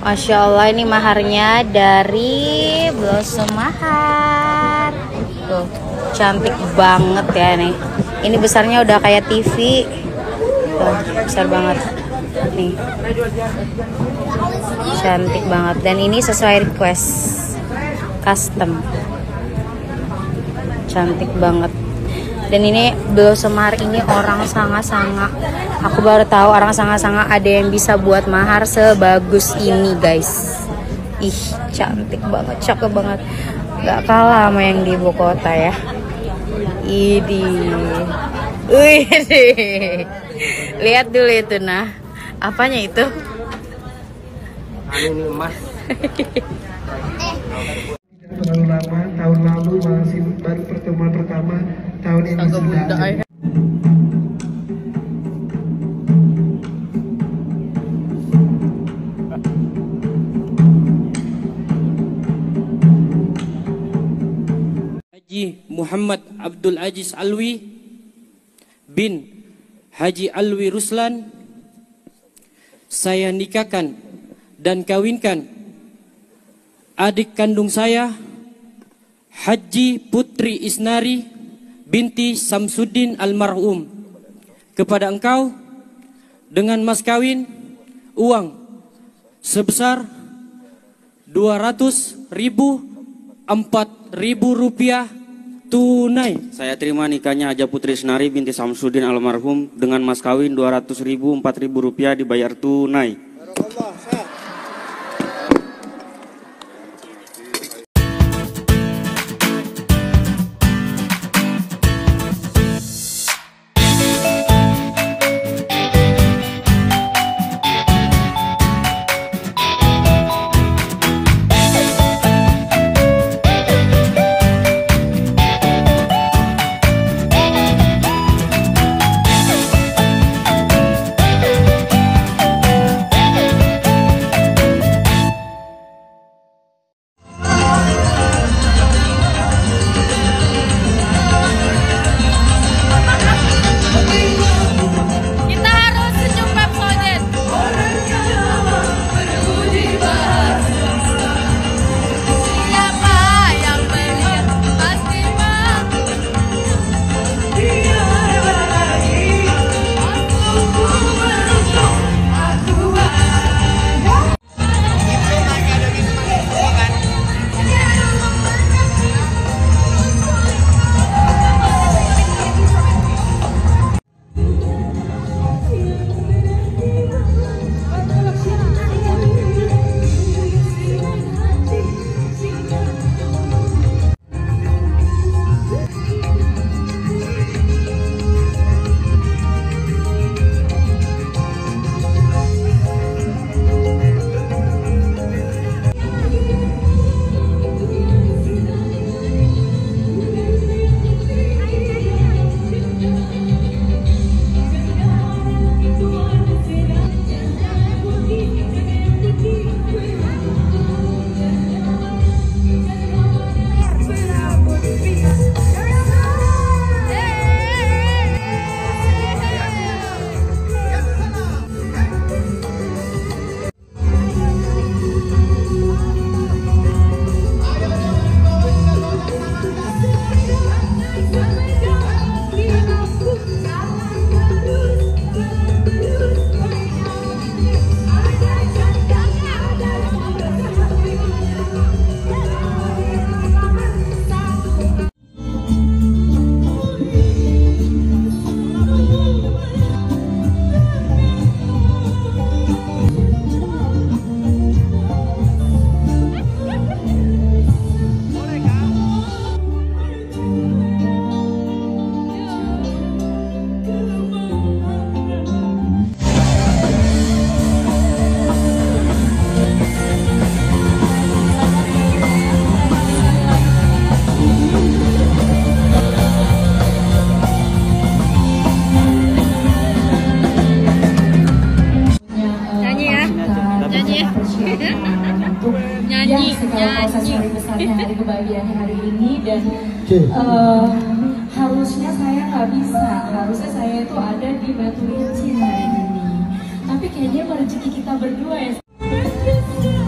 Masya Allah, ini maharnya dari Blossom Mahar. Tuh, cantik banget ya nih. Ini besarnya udah kayak TV. Tuh, besar banget. Nih. Cantik banget. Dan ini sesuai request. Custom. Cantik banget. Dan ini Blossom Mahar ini orang sanga-sanga. Aku baru tahu orang sanga-sanga ada yang bisa buat mahar sebagus ini, guys. Ih, cantik banget, cakep banget. Gak kalah sama yang di ibu kota ya. Wih, lihat dulu itu nah. Apanya itu? Ini emas. Terlalu lama, tahun lalu masih baru pertemuan pertama, tahun ini sudah ada. Haji Muhammad Abdul Aziz Alwi bin Haji Alwi Ruslan, saya nikahkan dan kawinkan adik kandung saya Haji Putri Isnari binti Samsuddin almarhum kepada engkau dengan mas kawin uang sebesar 200.000 4.000 rupiah tunai. Saya terima nikahnya Haja Putri Isnari binti Samsuddin almarhum dengan mas kawin 200.000 4.000 rupiah dibayar tunai. prosesori besarnya hari kebahagiaan hari ini dan harusnya saya nggak bisa, harusnya saya itu ada di Batu Licin hari ini, tapi kayaknya rezeki kita berdua ya.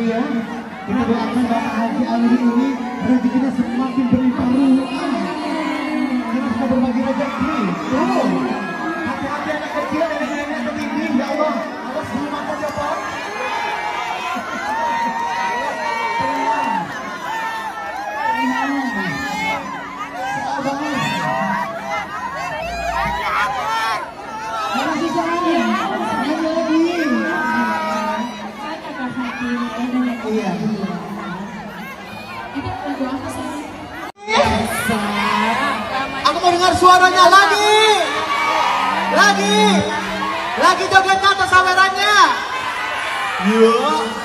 ya. Kita doakan Bapak Haji Alwi ini rezekinya semakin berlimpah ruah. Kita sudah berbagi rezeki. Tuh. Hati-hati anak kecil, nenek-nenek tertinggi. Ya Allah, awas dulu mata ya Pak. Aku mau dengar suaranya lagi joget ke atas sawerannya. Iya.